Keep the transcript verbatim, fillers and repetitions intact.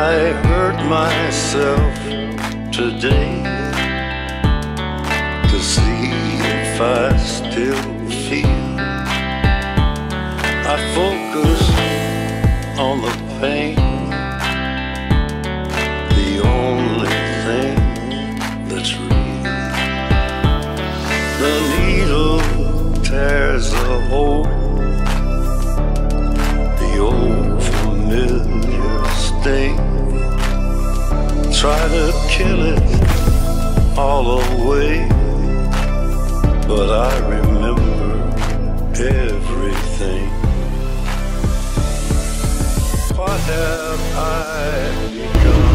I hurt myself today to see if I still feel. I focus on the pain, the only thing that's real. The needle tears a hole, the old familiar sting. Try to kill it all away, but I remember everything. What have I become?